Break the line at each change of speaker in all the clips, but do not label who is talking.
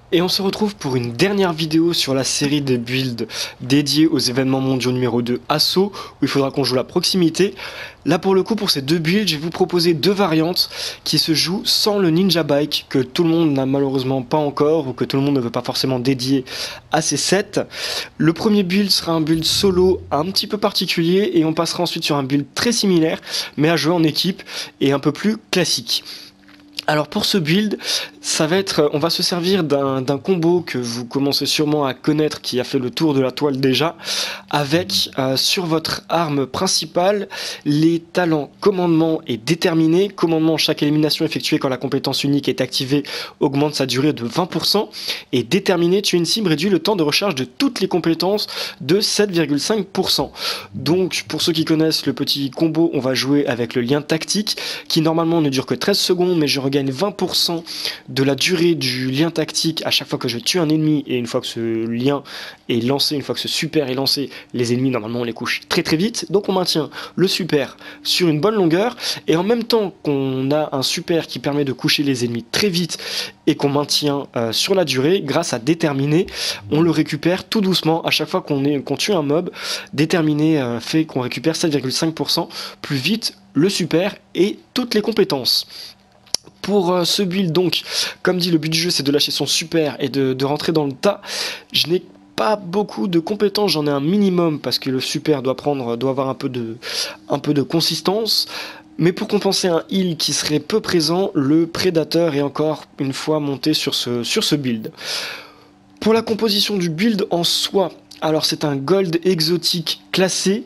Et on se retrouve pour une dernière vidéo sur la série de builds dédiés aux événements mondiaux numéro 2 Assaut, où il faudra qu'on joue la proximité. Là pour le coup, pour ces deux builds, je vais vous proposer deux variantes qui se jouent sans le Ninja Bike, que tout le monde n'a malheureusement pas encore, ou que tout le monde ne veut pas forcément dédier à ces sets. Le premier build sera un build solo un petit peu particulier, et on passera ensuite sur un build très similaire, mais à jouer en équipe, et un peu plus classique. Alors pour ce build, ça va être, on va se servir d'un combo que vous commencez sûrement à connaître, qui a fait le tour de la toile déjà, avec sur votre arme principale les talents commandement et déterminé. Commandement, chaque élimination effectuée quand la compétence unique est activée augmente sa durée de 20%, et déterminé, tuer une cible réduit le temps de recharge de toutes les compétences de 7,5%. Donc pour ceux qui connaissent le petit combo, on va jouer avec le lien tactique, qui normalement ne dure que 13 secondes, mais je regagne 20% de la durée du lien tactique à chaque fois que je tue un ennemi, et une fois que ce lien est lancé, une fois que ce super est lancé, les ennemis normalement on les couche très très vite. Donc on maintient le super sur une bonne longueur, et en même temps qu'on a un super qui permet de coucher les ennemis très vite et qu'on maintient sur la durée, grâce à déterminer, on le récupère tout doucement à chaque fois qu'on tue un mob. Déterminé fait qu'on récupère 7,5% plus vite le super et toutes les compétences. Pour ce build, donc, comme dit, le but du jeu c'est de lâcher son super et de rentrer dans le tas. Je n'ai pas beaucoup de compétences, j'en ai un minimum parce que le super doit avoir un peu de consistance. Mais pour compenser un heal qui serait peu présent, le prédateur est encore une fois monté sur ce build. Pour la composition du build en soi, alors c'est un gold exotique classé.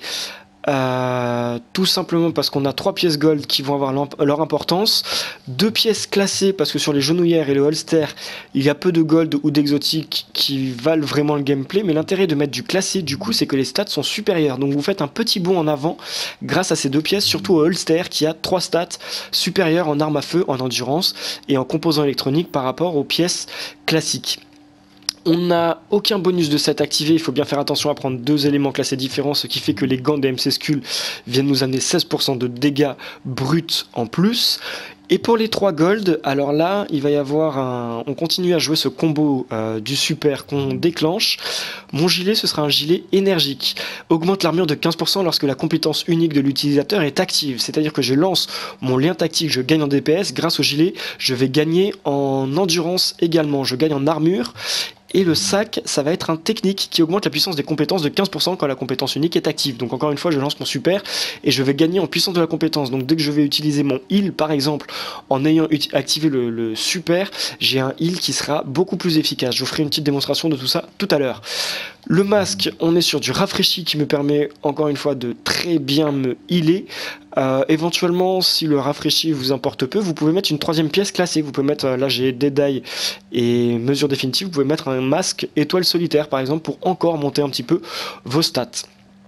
Tout simplement parce qu'on a 3 pièces gold qui vont avoir leur importance, 2 pièces classées parce que sur les genouillères et le holster il y a peu de gold ou d'exotiques qui valent vraiment le gameplay, mais l'intérêt de mettre du classé du coup c'est que les stats sont supérieures, donc vous faites un petit bond en avant grâce à ces 2 pièces, surtout au holster qui a 3 stats supérieures en arme à feu, en endurance et en composants électroniques par rapport aux pièces classiques. On n'a aucun bonus de set activé, il faut bien faire attention à prendre 2 éléments classés différents, ce qui fait que les gants des MC Skull viennent nous amener 16% de dégâts bruts en plus. Et pour les 3 gold, alors là, il va y avoir on continue à jouer ce combo du super qu'on déclenche. Mon gilet, ce sera un gilet énergique. Augmente l'armure de 15% lorsque la compétence unique de l'utilisateur est active. C'est-à-dire que je lance mon lien tactique, je gagne en DPS. Grâce au gilet, je vais gagner en endurance également. Je gagne en armure. Et le sac, ça va être un technique qui augmente la puissance des compétences de 15% quand la compétence unique est active. Donc encore une fois, je lance mon super et je vais gagner en puissance de la compétence. Donc dès que je vais utiliser mon heal, par exemple, en ayant activé le super, j'ai un heal qui sera beaucoup plus efficace. Je vous ferai une petite démonstration de tout ça tout à l'heure. Le masque, on est sur du rafraîchi qui me permet encore une fois de très bien me healer. Éventuellement, si le rafraîchi vous importe peu, vous pouvez mettre une 3ème pièce classée. Vous pouvez mettre, là j'ai Deadeye et mesure définitive, vous pouvez mettre un masque étoile solitaire par exemple pour encore monter un petit peu vos stats.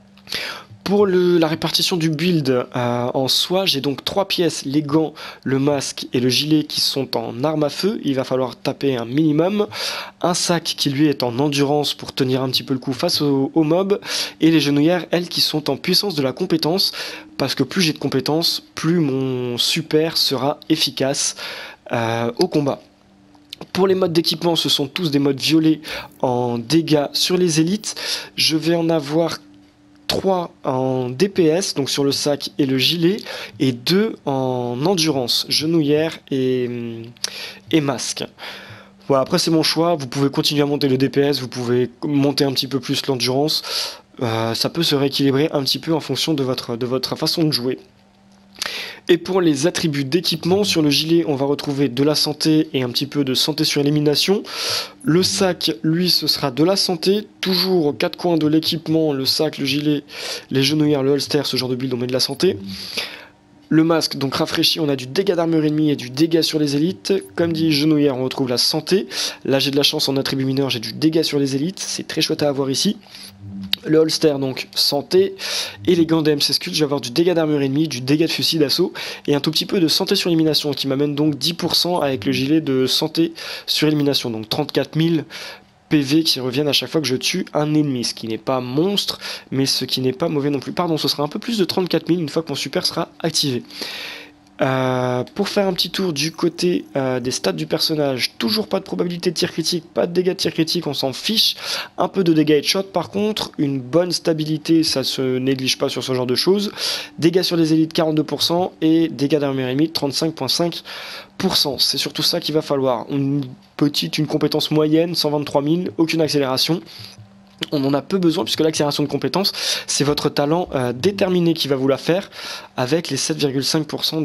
Pour la répartition du build en soi, j'ai donc 3 pièces, les gants, le masque et le gilet qui sont en arme à feu. Il va falloir taper un minimum. Un sac qui lui est en endurance pour tenir un petit peu le coup face au mob. Et les genouillères, elles, qui sont en puissance de la compétence. Parce que plus j'ai de compétences, plus mon super sera efficace au combat. Pour les modes d'équipement, ce sont tous des modes violets en dégâts sur les élites. Je vais en avoir 3 en DPS, donc sur le sac et le gilet, et 2 en endurance, genouillère et masque. Voilà, après c'est mon choix, vous pouvez continuer à monter le DPS, vous pouvez monter un petit peu plus l'endurance, ça peut se rééquilibrer un petit peu en fonction de votre façon de jouer. Et pour les attributs d'équipement, sur le gilet, on va retrouver de la santé et un petit peu de santé sur élimination. Le sac, lui, ce sera de la santé, toujours aux 4 coins de l'équipement, le sac, le gilet, les genouillères, le holster, ce genre de build, on met de la santé. Le masque, donc rafraîchi, on a du dégât d'armure ennemie et du dégât sur les élites. Comme dit genouillère, on retrouve la santé. Là, j'ai de la chance en attribut mineur, j'ai du dégât sur les élites, c'est très chouette à avoir ici. Le holster, donc santé, et les gants de MC Skull, je vais avoir du dégât d'armure ennemie, du dégât de fusil d'assaut, et un tout petit peu de santé sur élimination, qui m'amène donc 10% avec le gilet de santé sur élimination, donc 34 000 PV qui reviennent à chaque fois que je tue un ennemi, ce qui n'est pas monstre, mais ce qui n'est pas mauvais non plus. Pardon, ce sera un peu plus de 34 000 une fois que mon super sera activé. Pour faire un petit tour du côté des stats du personnage, toujours pas de probabilité de tir critique, pas de dégâts de tir critique, on s'en fiche. Un peu de dégâts headshot par contre, une bonne stabilité, ça se néglige pas sur ce genre de choses. Dégâts sur les élites 42% et dégâts d'armure limite 35,5%. C'est surtout ça qu'il va falloir. Une compétence moyenne, 123 000, aucune accélération. On en a peu besoin puisque l'accélération de compétences, c'est votre talent déterminé qui va vous la faire avec les 7,5%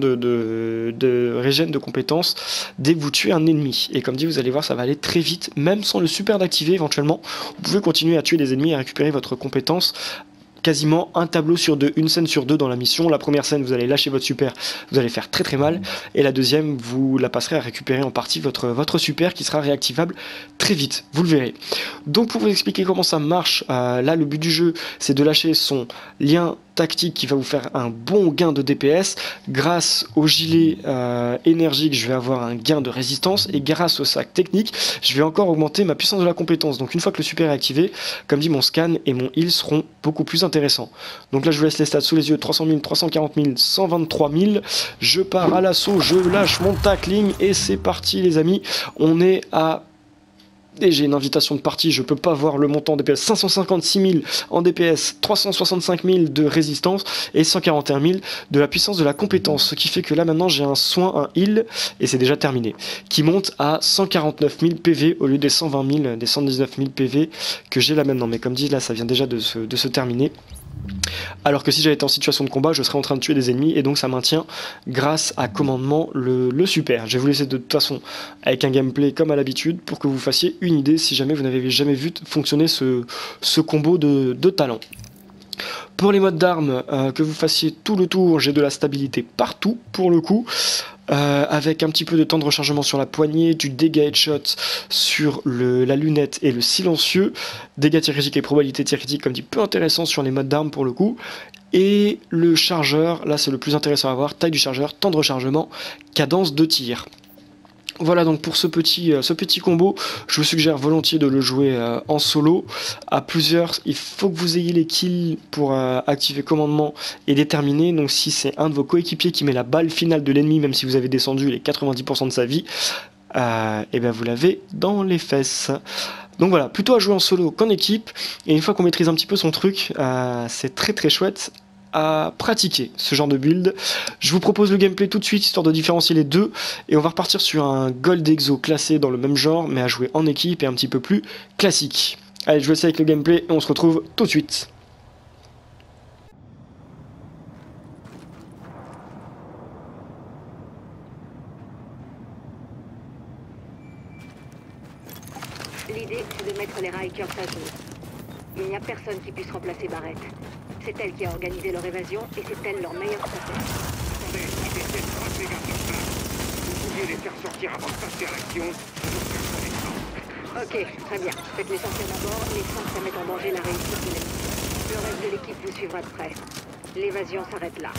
de régène de compétences dès que vous tuez un ennemi. Et comme dit, vous allez voir, ça va aller très vite, même sans le super d'activer éventuellement. Vous pouvez continuer à tuer des ennemis et récupérer votre compétence quasiment un tableau sur deux, une scène sur deux dans la mission. La première scène, vous allez lâcher votre super, vous allez faire très très mal, et la deuxième, vous la passerez à récupérer en partie votre super qui sera réactivable très vite, vous le verrez. Donc pour vous expliquer comment ça marche, là le but du jeu c'est de lâcher son lien tactique qui va vous faire un bon gain de DPS. Grâce au gilet énergique, je vais avoir un gain de résistance, et grâce au sac technique, je vais encore augmenter ma puissance de la compétence. Donc une fois que le super est activé, comme dit, mon scan et mon heal seront beaucoup plus intéressants. Donc là je vous laisse les stats sous les yeux, 300 000, 340 000, 123 000. Je pars à l'assaut, je lâche mon tackling et c'est parti les amis. On est à... Et j'ai une invitation de partie, je peux pas voir le montant en DPS, 556 000 en DPS, 365 000 de résistance et 141 000 de la puissance de la compétence, ce qui fait que là maintenant j'ai un soin, un heal, et c'est déjà terminé, qui monte à 149 000 PV au lieu des 120 000, des 119 000 PV que j'ai là maintenant, mais comme dit là ça vient déjà de se terminer. Alors que si j'avais été en situation de combat, je serais en train de tuer des ennemis, et donc ça maintient grâce à commandement le super. Je vais vous laisser de toute façon avec un gameplay comme à l'habitude pour que vous fassiez une idée si jamais vous n'avez jamais vu fonctionner ce combo de talent. Pour les modes d'armes, que vous fassiez tout le tour, j'ai de la stabilité partout pour le coup. Avec un petit peu de temps de rechargement sur la poignée, du dégât headshot sur la lunette et le silencieux, dégâts tir critique et probabilité tir critique comme dit peu intéressant sur les modes d'armes pour le coup, et le chargeur, là c'est le plus intéressant à voir, taille du chargeur, temps de rechargement, cadence de tir. Voilà donc pour ce petit combo, je vous suggère volontiers de le jouer en solo. À plusieurs, il faut que vous ayez les kills pour activer commandement et déterminer. Donc si c'est un de vos coéquipiers qui met la balle finale de l'ennemi, même si vous avez descendu les 90% de sa vie, et bien vous l'avez dans les fesses. Donc voilà, plutôt à jouer en solo qu'en équipe. Et une fois qu'on maîtrise un petit peu son truc, c'est très très chouette à pratiquer ce genre de build. Je vous propose le gameplay tout de suite histoire de différencier les deux, et on va repartir sur un Gold Exo classé dans le même genre mais à jouer en équipe et un petit peu plus classique. Allez, je vous laisse avec le gameplay et on se retrouve tout de suite.
L'idée, c'est de mettre les Rikers à jour. Il n'y a personne qui puisse remplacer Barrett. C'est elle qui a organisé leur évasion et c'est elle leur meilleure stratège.
Attendez, j'ai fait 30 mégas sur place. Vous pouviez les faire sortir avant de passer à l'action.
Ok, très bien. Faites l'essentiel d'abord, mais sans que ça mette en danger la réussite de l'émission. Le reste de l'équipe vous suivra de près. L'évasion s'arrête là.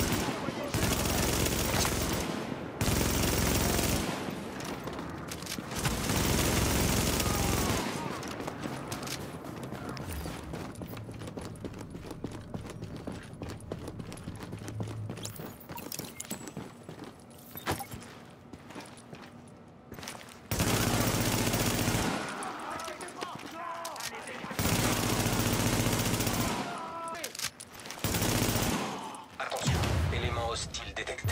Attention, élément hostile détecté.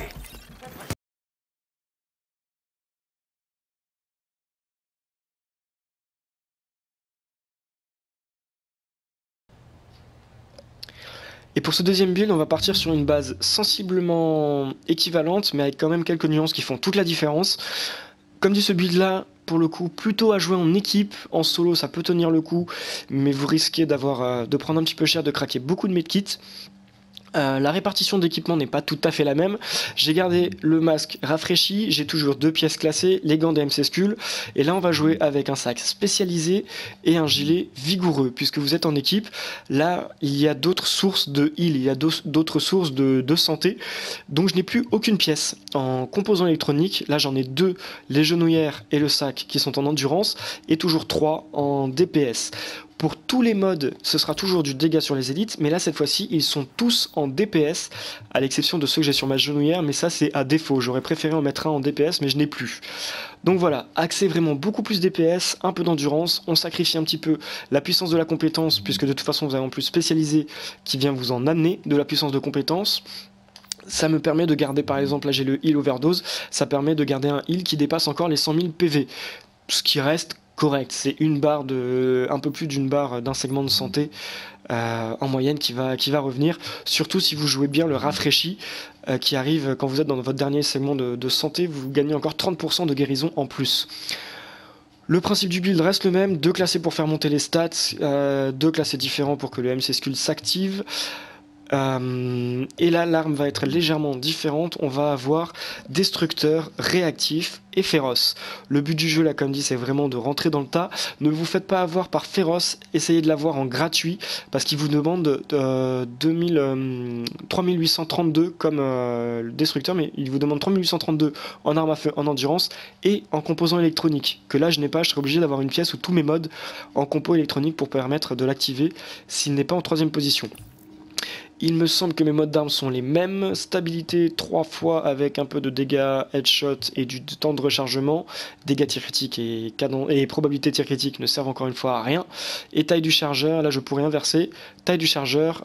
Et pour ce deuxième build, on va partir sur une base sensiblement équivalente, mais avec quand même quelques nuances qui font toute la différence. Comme dit, ce build là, pour le coup, plutôt à jouer en équipe. En solo ça peut tenir le coup, mais vous risquez de prendre un petit peu cher, de craquer beaucoup de medkits. La répartition d'équipement n'est pas tout à fait la même. J'ai gardé le masque rafraîchi, j'ai toujours 2 pièces classées, les gants des MC Skull, et là on va jouer avec un sac spécialisé et un gilet vigoureux, puisque vous êtes en équipe. Là il y a d'autres sources de heal, il y a d'autres sources de santé, donc je n'ai plus aucune pièce. En composants électroniques, là j'en ai 2, les genouillères et le sac qui sont en endurance, et toujours 3 en DPS. Pour tous les modes, ce sera toujours du dégât sur les élites, mais là cette fois-ci ils sont tous en DPS, à l'exception de ceux que j'ai sur ma genouillère, mais ça c'est à défaut, j'aurais préféré en mettre un en DPS mais je n'ai plus. Donc voilà, accès vraiment beaucoup plus DPS, un peu d'endurance, on sacrifie un petit peu la puissance de la compétence, puisque de toute façon vous avez en plus spécialisé qui vient vous en amener de la puissance de compétence. Ça me permet de garder, par exemple, là j'ai le heal overdose, ça permet de garder un heal qui dépasse encore les 100 000 PV, ce qui reste correct, c'est une barre de, un peu plus d'une barre d'un segment de santé en moyenne qui va revenir, surtout si vous jouez bien le rafraîchi qui arrive quand vous êtes dans votre dernier segment de santé, vous gagnez encore 30% de guérison en plus. Le principe du build reste le même, 2 classés pour faire monter les stats, 2 classés différents pour que le MC Skull s'active. Et là l'arme va être légèrement différente, on va avoir destructeur, réactif et féroce. Le but du jeu là comme dit c'est vraiment de rentrer dans le tas, ne vous faites pas avoir par féroce, essayez de l'avoir en gratuit parce qu'il vous demande 3832 comme le destructeur, mais il vous demande 3832 en arme à feu, en endurance et en composant électronique, que là je n'ai pas, je serai obligé d'avoir une pièce où tous mes modes en compo électronique pour permettre de l'activer s'il n'est pas en 3ème position. Il me semble que mes modes d'armes sont les mêmes, stabilité 3 fois avec un peu de dégâts headshot et du temps de rechargement, dégâts tir critique et probabilité tir critique ne servent encore une fois à rien, et taille du chargeur, là je pourrais inverser, taille du chargeur,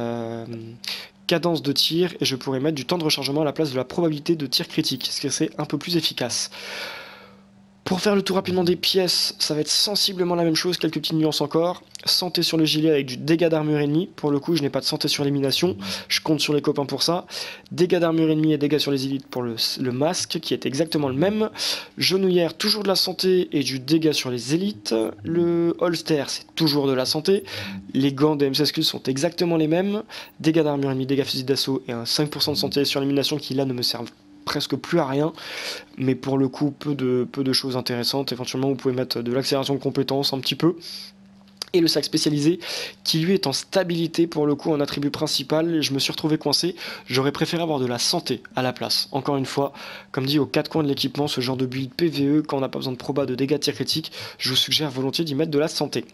cadence de tir, et je pourrais mettre du temps de rechargement à la place de la probabilité de tir critique, ce qui serait un peu plus efficace. Pour faire le tour rapidement des pièces, ça va être sensiblement la même chose, quelques petites nuances encore. Santé sur le gilet avec du dégât d'armure ennemi. Pour le coup, je n'ai pas de santé sur élimination, je compte sur les copains pour ça. Dégâts d'armure ennemi et dégâts sur les élites pour le masque, qui est exactement le même. Genouillère, toujours de la santé et du dégât sur les élites. Le holster, c'est toujours de la santé. Les gants des MC Skull sont exactement les mêmes. Dégâts d'armure ennemi, dégâts fusil d'assaut et un 5% de santé sur élimination qui là ne me servent presque plus à rien, mais pour le coup peu de choses intéressantes. Éventuellement vous pouvez mettre de l'accélération de compétences un petit peu, et le sac spécialisé qui lui est en stabilité pour le coup en attribut principal. Je me suis retrouvé coincé, j'aurais préféré avoir de la santé à la place. Encore une fois, comme dit, aux 4 coins de l'équipement, ce genre de build PVE, quand on n'a pas besoin de proba, de dégâts de tir critique, je vous suggère volontiers d'y mettre de la santé.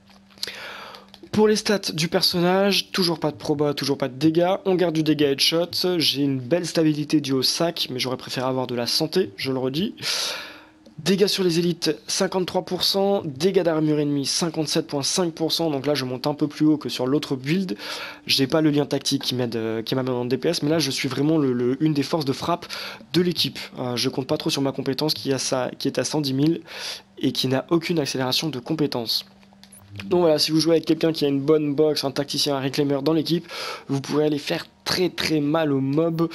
Pour les stats du personnage, toujours pas de proba, toujours pas de dégâts, on garde du dégât headshot, j'ai une belle stabilité due au sac, mais j'aurais préféré avoir de la santé, je le redis. Dégâts sur les élites 53%, dégâts d'armure ennemie 57,5%, donc là je monte un peu plus haut que sur l'autre build. J'ai pas le lien tactique qui m'amène en DPS, mais là je suis vraiment une des forces de frappe de l'équipe. Je compte pas trop sur ma compétence qui est à 110 000 et qui n'a aucune accélération de compétence. Donc voilà, si vous jouez avec quelqu'un qui a une bonne box, un tacticien, un réclaimeur dans l'équipe, vous pourrez aller faire très mal au mob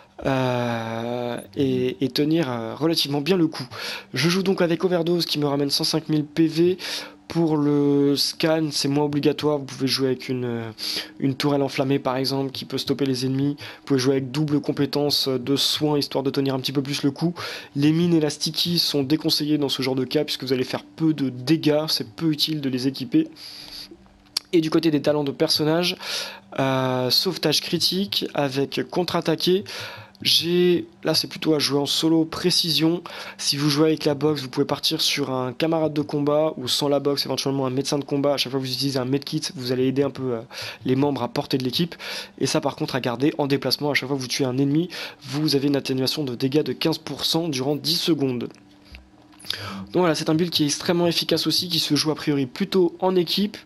et tenir relativement bien le coup. Je joue donc avec Overdose qui me ramène 105 000 PV. Pour le scan, c'est moins obligatoire, vous pouvez jouer avec une tourelle enflammée par exemple qui peut stopper les ennemis, vous pouvez jouer avec double compétence de soin histoire de tenir un petit peu plus le coup. Les mines et la sticky sont déconseillées dans ce genre de cas puisque vous allez faire peu de dégâts, c'est peu utile de les équiper. Et du côté des talents de personnage, sauvetage critique avec contre-attaquer. Là c'est plutôt à jouer en solo précision. Si vous jouez avec la box, vous pouvez partir sur un camarade de combat ou sans la box éventuellement un médecin de combat. À chaque fois que vous utilisez un medkit, vous allez aider un peu les membres à porter de l'équipe. Et ça par contre à garder en déplacement, à chaque fois que vous tuez un ennemi, vous avez une atténuation de dégâts de 15% durant 10 secondes. Donc voilà, c'est un build qui est extrêmement efficace aussi, qui se joue a priori plutôt en équipe.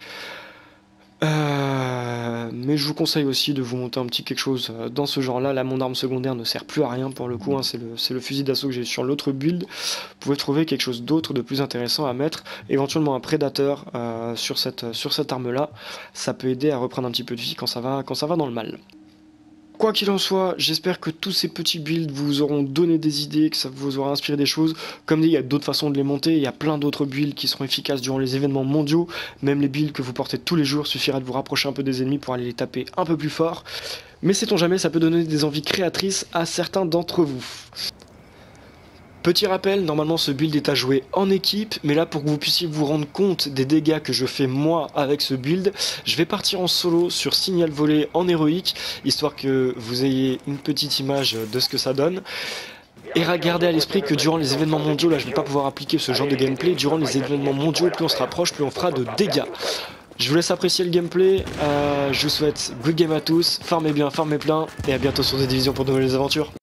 Mais je vous conseille aussi de vous monter un petit quelque chose dans ce genre là. Là mon arme secondaire ne sert plus à rien pour le coup, hein. C'est le fusil d'assaut que j'ai sur l'autre build. Vous pouvez trouver quelque chose d'autre de plus intéressant à mettre, éventuellement un prédateur sur cette arme là, ça peut aider à reprendre un petit peu de vie quand ça va dans le mal. Quoi qu'il en soit, j'espère que tous ces petits builds vous auront donné des idées, que ça vous aura inspiré des choses. Comme dit, il y a d'autres façons de les monter, il y a plein d'autres builds qui seront efficaces durant les événements mondiaux. Même les builds que vous portez tous les jours, suffira de vous rapprocher un peu des ennemis pour aller les taper un peu plus fort. Mais sait-on jamais, ça peut donner des envies créatrices à certains d'entre vous. Petit rappel, normalement ce build est à jouer en équipe, mais là pour que vous puissiez vous rendre compte des dégâts que je fais moi avec ce build, je vais partir en solo sur signal volé en héroïque, histoire que vous ayez une petite image de ce que ça donne. Et gardez à l'esprit que durant les événements mondiaux, là je ne vais pas pouvoir appliquer ce genre de gameplay, durant les événements mondiaux, plus on se rapproche, plus on fera de dégâts. Je vous laisse apprécier le gameplay, je vous souhaite good game à tous, farmez bien, farmez plein, et à bientôt sur The Division pour de nouvelles aventures.